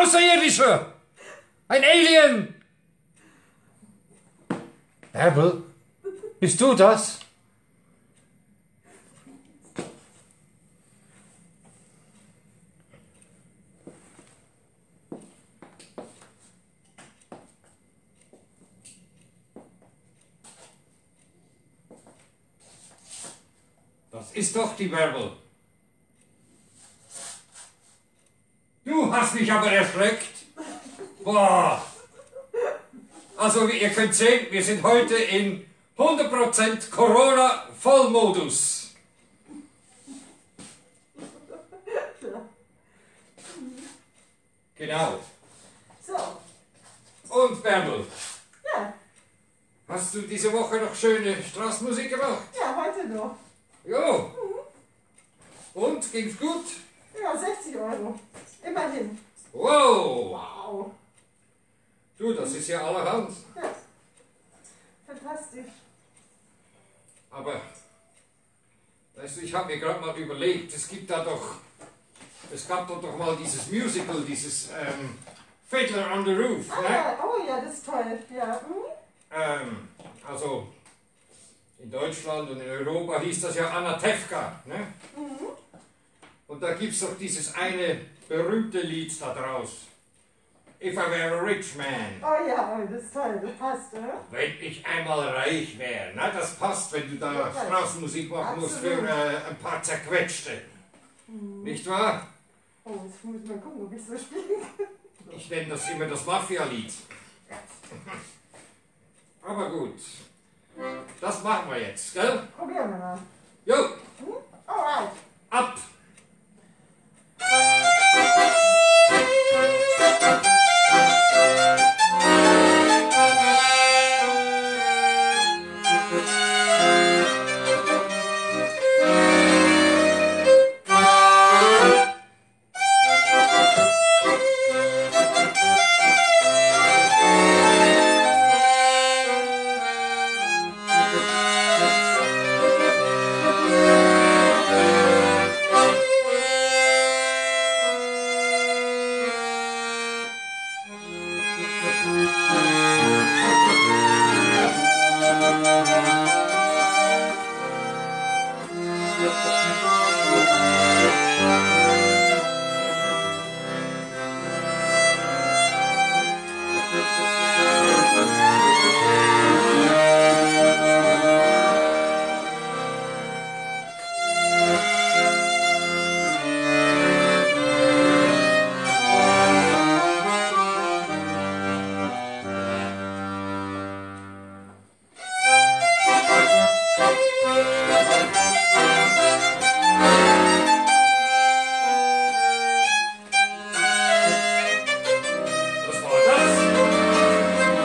Außerirdischer! Ein Alien! Bärbel, bist du das? Das ist doch die Bärbel. Du hast mich aber erschreckt. Boah. Also wie ihr könnt sehen, wir sind heute in 100% Corona-Vollmodus. Genau. So. Und Bärbel, Ja. hast du diese Woche noch schöne Straßenmusik gemacht? Ja, heute noch. Jo. Und, ging's gut? Ja, 60 €. Immerhin. Wow. Wow. Du, das ist ja allerhand. Ja. Fantastisch. Aber, weißt du, ich habe mir gerade mal überlegt, es gab doch mal dieses Musical, dieses Fiddler on the Roof. Ah, Ne? ja. Oh ja, das ist toll. Ja. Also in Deutschland und in Europa hieß das ja Anatevka. Ne? Mhm. Und da gibt es doch dieses eine berühmte Lied da draus. If I were a rich man. Oh ja, oh, das ist toll. Das passt, oder? Wenn ich einmal reich wäre. Na, das passt, wenn du da Ja, Straßenmusik machen musst für absolut. ein paar Zerquetschte. Nicht wahr? Oh, jetzt muss ich mal gucken, ob ich so spielen kann. Ich nenne das immer das Mafia-Lied. Aber gut. Das machen wir jetzt, gell? Probieren wir mal. Jo, Alright. ab! Was war das?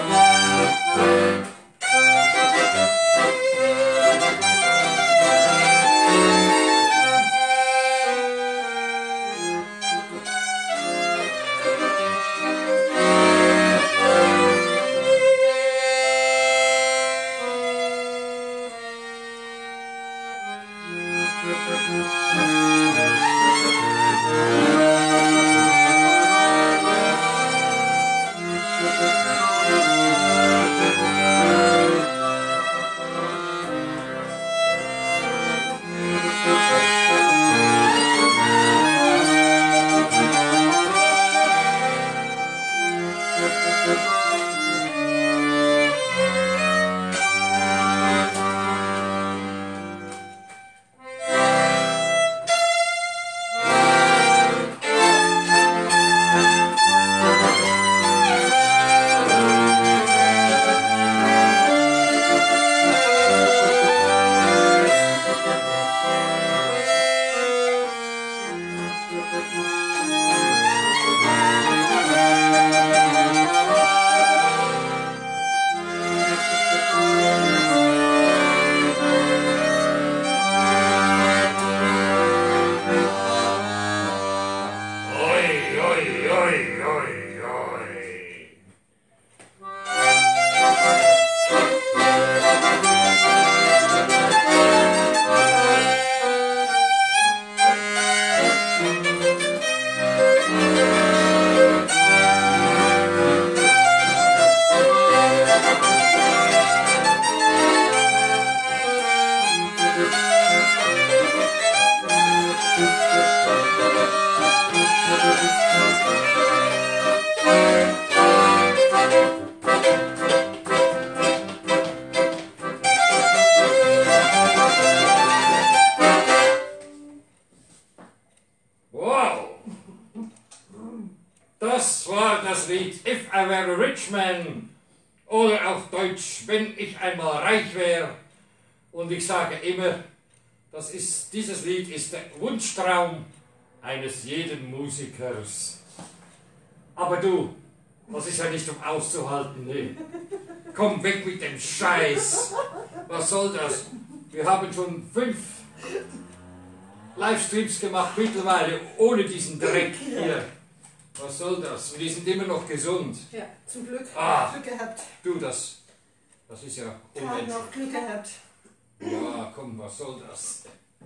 Das war das Lied If I Were a Rich Man oder auf Deutsch, wenn ich einmal reich wäre. Und ich sage immer, dieses Lied ist der Wunschtraum eines jeden Musikers. Aber du, das ist ja nicht um auszuhalten, ne? Komm weg mit dem Scheiß. Was soll das? Wir haben schon 5 Livestreams gemacht mittlerweile ohne diesen Dreck hier. Was soll das? Und die sind immer noch gesund. Ja, zum Glück. Ah. Glück gehabt. Du, das ist ja Gerade unmenschlich. noch Glück gehabt. Ja, komm, was soll das?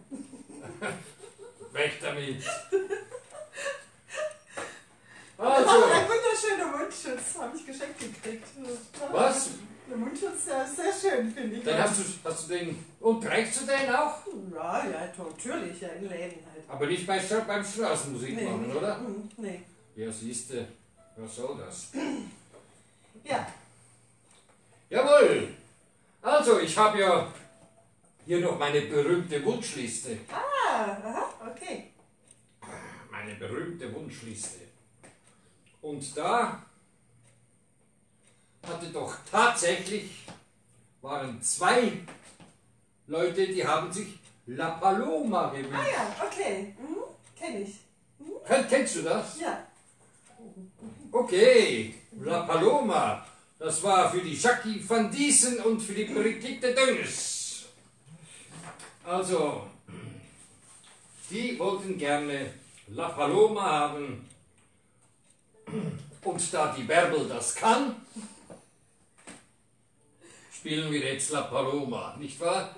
Weg damit. Also, Ein wunderschöner Mundschutz habe ich geschenkt gekriegt. was? Der Mundschutz, der ist sehr schön, finde ich. Dann hast du den, und trägst du den auch? Ja, natürlich, ja, in Läden halt. Aber nicht beim Straßenmusik machen, nee. oder? Nee. Ja, siehste, was soll das? Ja. Jawohl! Also, ich habe ja hier noch meine berühmte Wunschliste. Aha, okay. Meine berühmte Wunschliste. Und da waren 2 Leute, die haben sich La Paloma gewünscht. Ah ja, okay. Kenn ich. Kennst du das? Ja. Okay, La Paloma. Das war für die Jackie van Diesen und für die Brigitte Dönges. Also, die wollten gerne La Paloma haben. Und da die Bärbel das kann, spielen wir jetzt La Paloma, nicht wahr?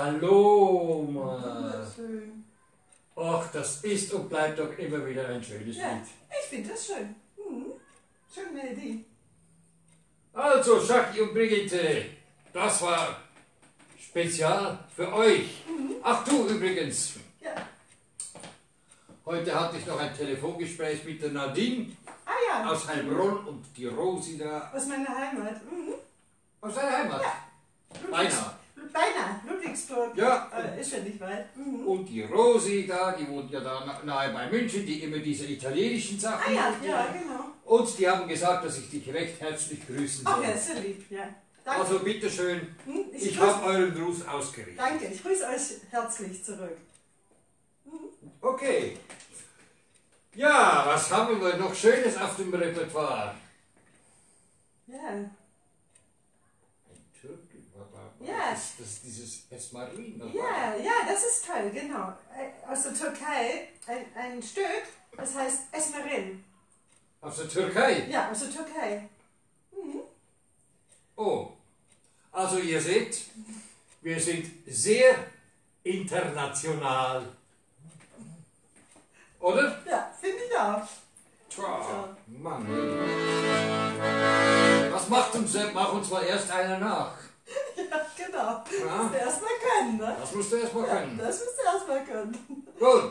Paloma. Wunderschön. Ach, das ist und bleibt doch immer wieder ein schönes Ja, Lied. ich finde das schön. Schöne Melodie. Also, Schacki und Brigitte, das war spezial für euch. Ach du übrigens, Ja. heute hatte ich noch ein Telefongespräch mit der Nadine Ah ja, aus Heilbronn und die Rosi da aus meiner Heimat. aus deiner Heimat. Beinahe. Beinahe, Ludwigsburg. Ja. Ist ja nicht weit. Und die Rosi da, die wohnt ja da nahe bei München, die immer diese italienischen Ah Sachen ja, macht. ja, genau. Und die haben gesagt, dass ich dich recht herzlich grüßen Ach soll. ja, ist ja lieb, ja. Danke. Also bitteschön, ich grüße- habe euren Gruß ausgerichtet. Danke, ich grüße euch herzlich zurück. Okay. Ja, was haben wir noch Schönes auf dem Repertoire? Ja, Ein Türke, Ja. ist das dieses Esmarin? ja, ja, das ist toll, genau. Aus der Türkei ein Stück, das heißt Esmerin. Aus der Türkei? Ja, aus der Türkei. Oh, also ihr seht, wir sind sehr international. Oder? Ja, finde ich auch. Tja, Mann. Was macht uns, mach uns mal erst einer nach. Ja, genau. Ja. Musst du erstmal können, ne? Das musst du erst mal können. Das musst du erstmal können. Gut.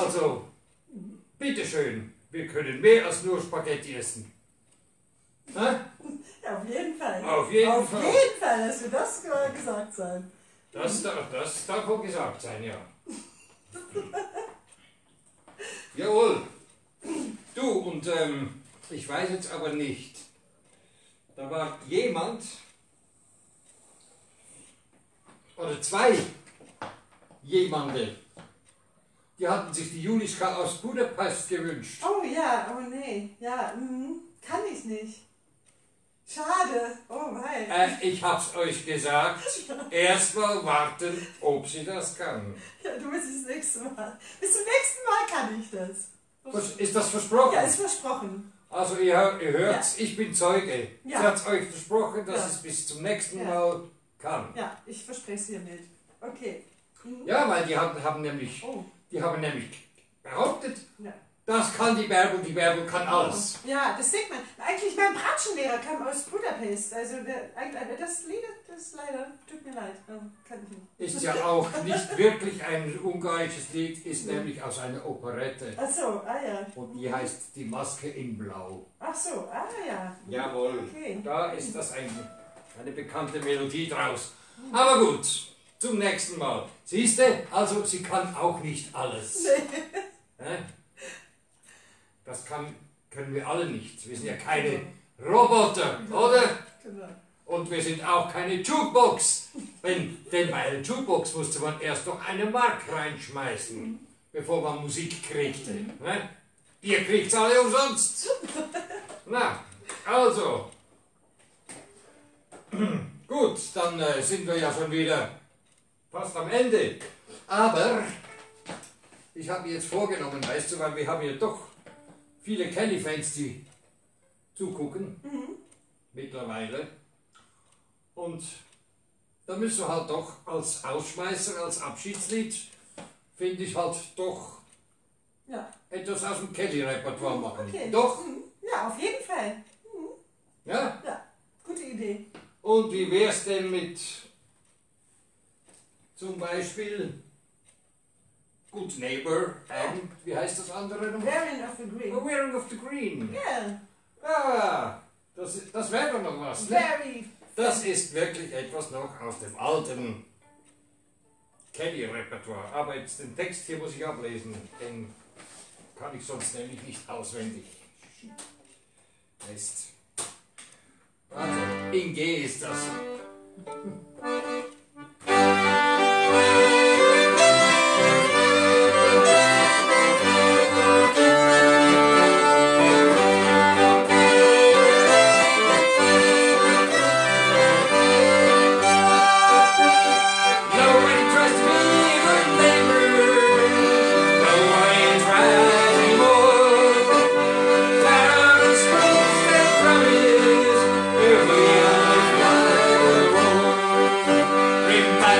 Also, bitteschön, wir können mehr als nur Spaghetti essen. Hä? Ja, auf jeden Fall. Auf jeden Fall. Auf jeden Fall, dass wir das gesagt sein. Das darf wohl gesagt sein, ja. Jawohl. Du, und ich weiß jetzt aber nicht, da war jemand, oder zwei jemande, die hatten sich die Juliska aus Budapest gewünscht. Oh ja, oh nee. Ja, kann ich nicht. Schade. Oh nein. Ich hab's euch gesagt, erstmal warten, ob sie das kann. Ja, du bist das nächste Mal. Bis zum nächsten Mal kann ich das. Ist das versprochen? Ja, ist versprochen. Also ihr hört's, ich bin Zeuge. Ja. Sie hat's euch versprochen, dass Ja. es bis zum nächsten Ja. Mal kann. Ja, ich verspreche es hiermit. Okay. Ja, weil die haben nämlich Oh. behauptet, Ja. das kann die Bärbel kann alles. Ja, das sieht man. Eigentlich mein Bratschenlehrer kam aus Budapest. Also das Lied, das leider, tut mir leid, kann ich nicht. Ist ja auch nicht wirklich ein ungarisches Lied, ist nämlich aus einer Operette. Ach so, ja. Und die heißt Die Maske in Blau. Ach so, ja. Jawohl, Okay. da ist das eine bekannte Melodie draus. Aber gut, zum nächsten Mal. Siehst du, also sie kann auch nicht alles. Hä? Das können wir alle nicht. Wir sind ja keine Roboter, oder? Genau. Und wir sind auch keine Jukebox. Denn bei einer Jukebox musste man erst noch eine Mark reinschmeißen, bevor man Musik kriegte. Ne? Ihr kriegt's alle umsonst. Na, also. Gut, dann sind wir ja schon wieder fast am Ende. Aber ich habe mir jetzt vorgenommen, weißt du, weil wir haben ja doch viele Kelly-Fans, die zugucken, mittlerweile. Und da müssen wir halt doch als Ausschmeißer, als Abschiedslied, finde ich halt doch Ja. etwas aus dem Kelly-Repertoire machen. Okay. Doch? Ja, auf jeden Fall. Ja? Ja, gute Idee. Und wie wär's denn mit zum Beispiel Good Neighbor and, wie heißt das andere noch? Wearing of the Green. Wearing of the Green. Ja, Ah, das wäre doch noch was, ne? very. Das ist wirklich etwas noch aus dem alten Kelly-Repertoire. Aber jetzt den Text hier muss ich ablesen, den kann ich sonst nämlich nicht auswendig. Heißt. Also, in G ist das. Remember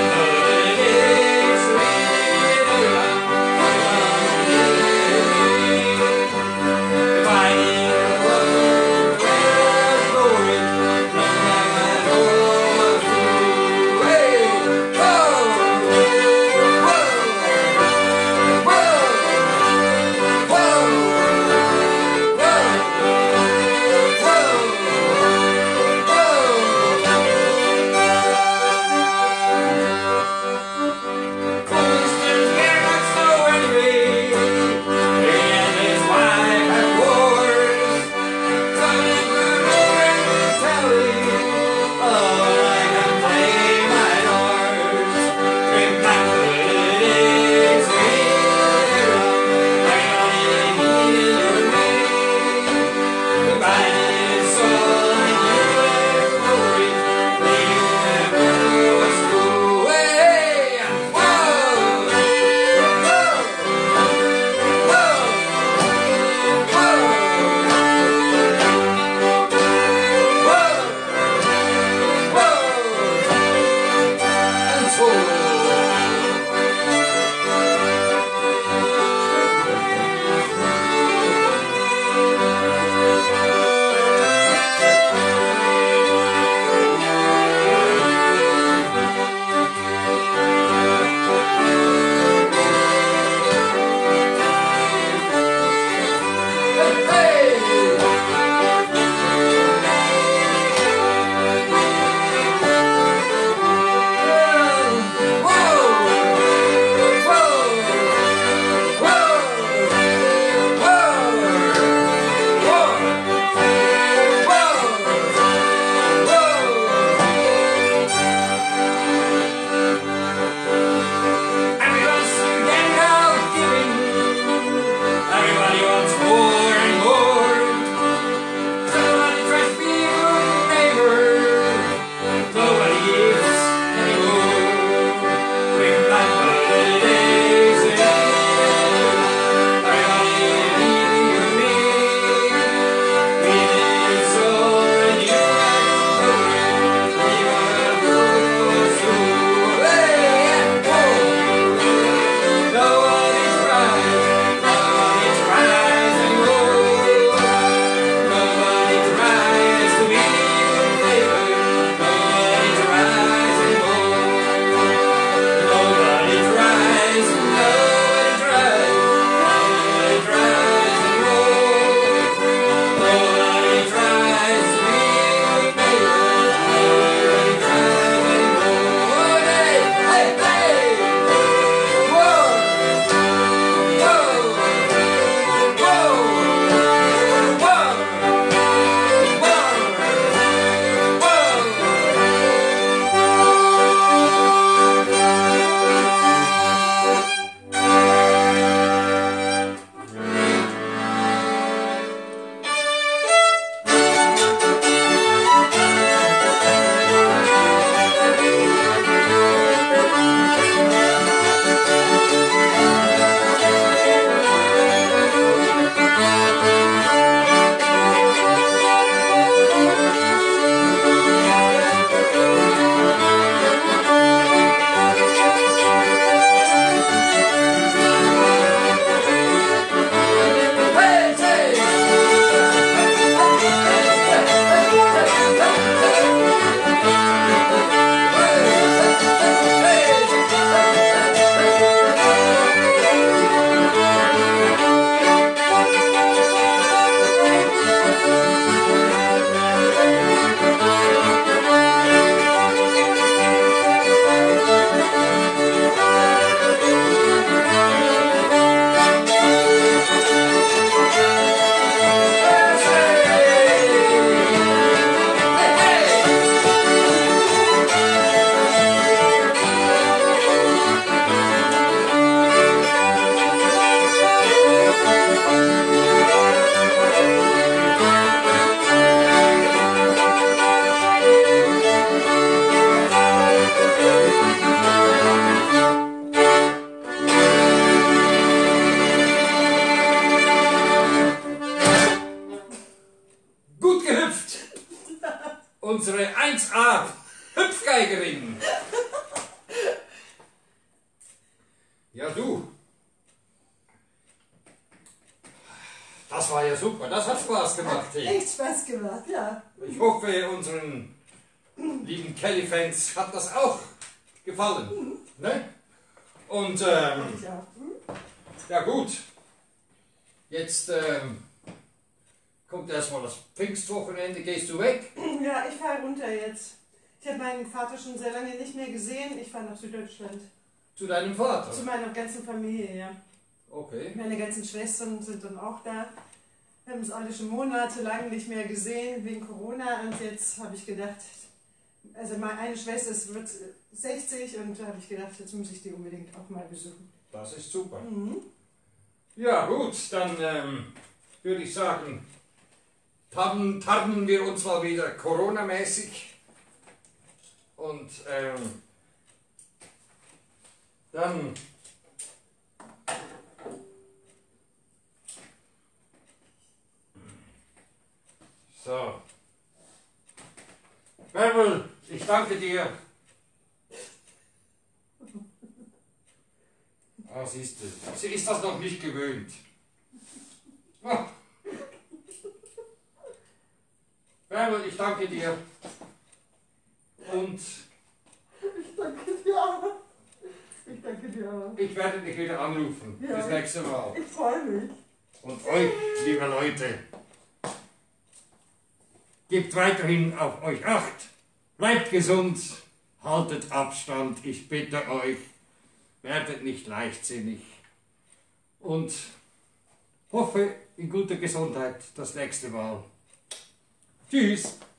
unsere 1A Hüpfgeigerin. Ja, du. Das war ja super, das hat Spaß gemacht. Hat echt Spaß gemacht, ja. Ich hoffe, unseren lieben Kelly-Fans hat das auch gefallen. Ne? Und Ja. ja gut, jetzt kommt erstmal das Pfingstwochenende, gehst du weg? Ja, ich fahre runter jetzt. Ich habe meinen Vater schon sehr lange nicht mehr gesehen. Ich fahre nach Süddeutschland. Zu deinem Vater? Zu meiner ganzen Familie, ja. Okay. Meine ganzen Schwestern sind dann auch da. Wir haben uns alle schon monatelang nicht mehr gesehen wegen Corona. Und jetzt habe ich gedacht, also meine Schwester wird 60 und da habe ich gedacht, jetzt muss ich die unbedingt auch mal besuchen. Das ist super. Mhm. Ja gut, dann würde ich sagen, tarnen wir uns mal wieder Corona-mäßig. Und dann so. Bärbel, ich danke dir. Ah, siehst du, sie ist das noch nicht gewöhnt. Ah. Bärbel, ich danke dir. Und Ich danke dir auch. Ich danke dir auch. ich werde dich wieder anrufen. Ja. Das nächste Mal. Ich freue mich. Und euch, liebe Leute, gebt weiterhin auf euch Acht. Bleibt gesund, haltet Abstand, ich bitte euch. Werdet nicht leichtsinnig. Und hoffe in guter Gesundheit das nächste Mal. Tschüss.